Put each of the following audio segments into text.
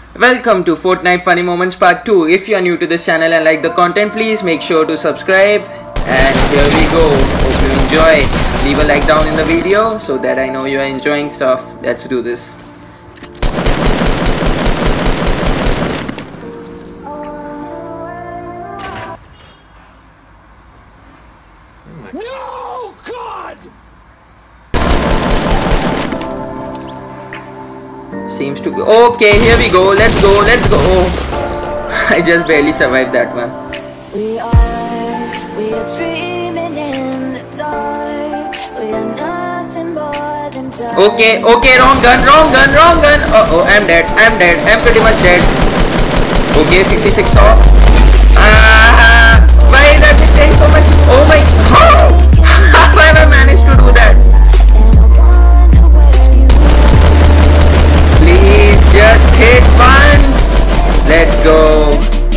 Welcome to Fortnite Funny Moments Part 2. If you are new to this channel and like the content, please make sure to subscribe. And here we go. Hope you enjoy. Leave a like down in the video so that I know you are enjoying stuff. Let's do this. No, God! Seems to go. Okay, here we go. Let's go. Let's go. I just barely survived that one. We are dreaming in the dark. We are nothing more than dark. Okay, wrong gun. Oh, I'm dead. I'm pretty much dead. Okay, 66 off. Why does it take so much? Oh my, how have I managed to do that? Please just hit once. Let's go.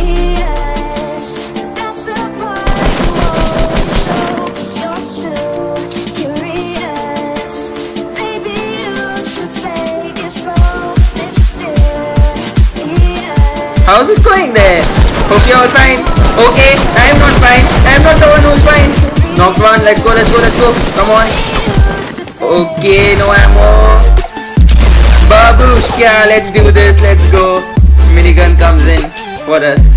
How's it going there? Hope you're all fine. Okay, I'm not fine. I'm not the one who's fine. Knocked one. Let's go. Come on. Okay, no ammo. Babushka, let's do this. Let's go. Minigun comes in for us.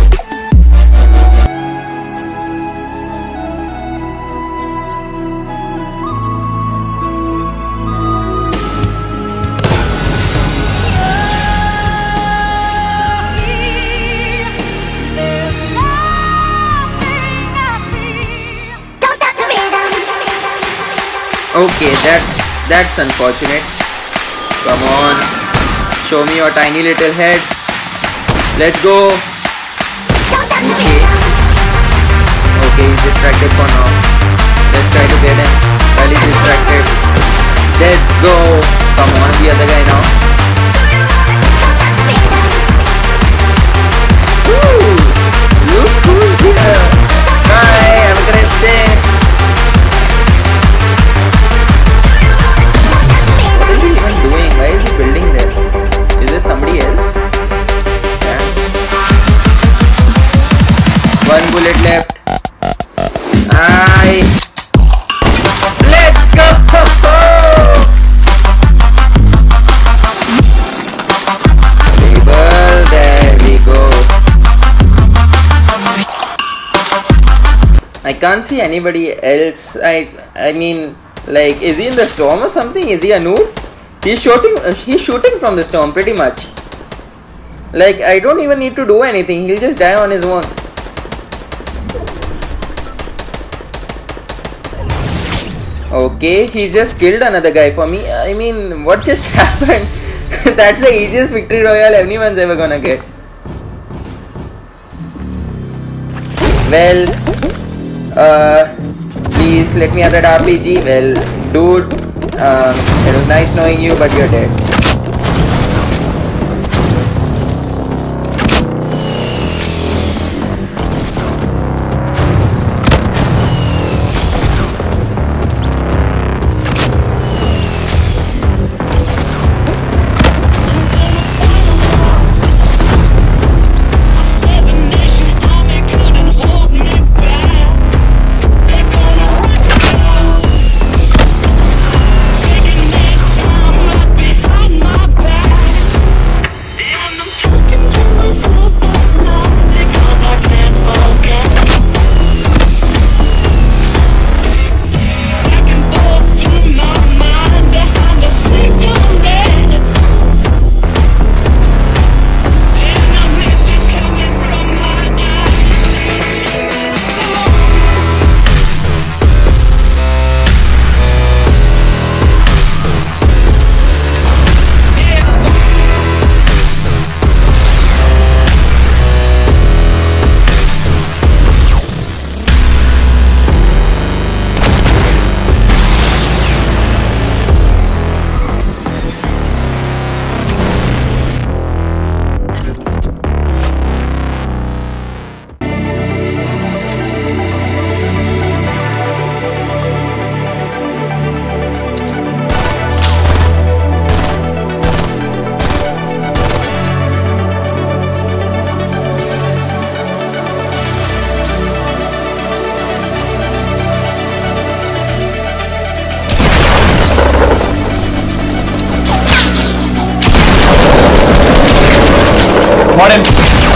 Okay, that's unfortunate. Come on, show me your tiny little head. Let's go. Okay, he's distracted for now. Let's try to get him while he's distracted. Let's go. Come on, the other guy now. Woo! Look who's here. Bye, have a great day. Doing? Why is he building there? Is this somebody else? Yeah. One bullet left. Let's go! Table, there we go. I can't see anybody else. I mean, like, is he in the storm or something? Is he a noob? He's shooting from the storm pretty much. Like, I don't even need to do anything. He'll just die on his own. Okay, he just killed another guy for me. I mean, what just happened? That's the easiest victory royale anyone's ever gonna get. Well, please let me have that RPG. Well, dude. It was nice knowing you, but you're dead. Got him.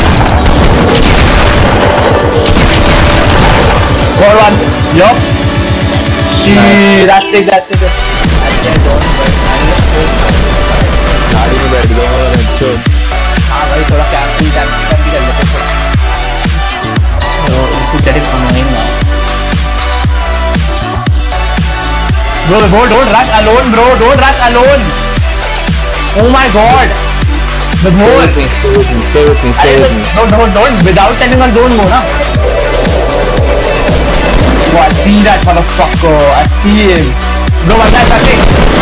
Got one. Yup. Shit, that's it. गाड़ी में बैठ गया हूँ हाँ भाई थोड़ा camping कर लेते कुछ annoying now. Bro, don't rush alone, bro. Don't rush alone. Oh my god. The more. Stay with me. Don't. Without telling her, don't go, na. Oh, I see that motherfucker. I see him. Bro, one guy's attacking.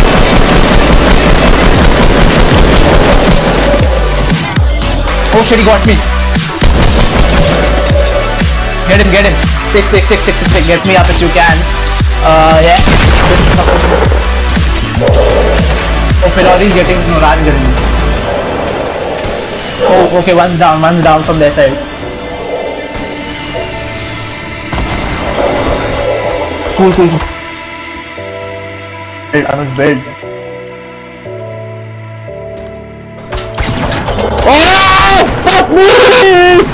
Oh shit, he got me. Get him. Stick. Get me up if you can. Yeah. Oh, Filori's getting Raj getting me. Oh, okay, one's down from their side. Cool. I was built. Oh, fuck me!